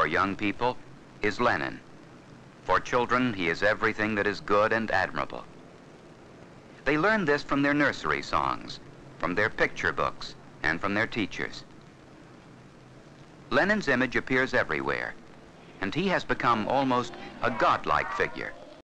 for young people is Lenin. For children, he is everything that is good and admirable. They learn this from their nursery songs, from their picture books, and from their teachers. Lenin's image appears everywhere, and he has become almost a godlike figure.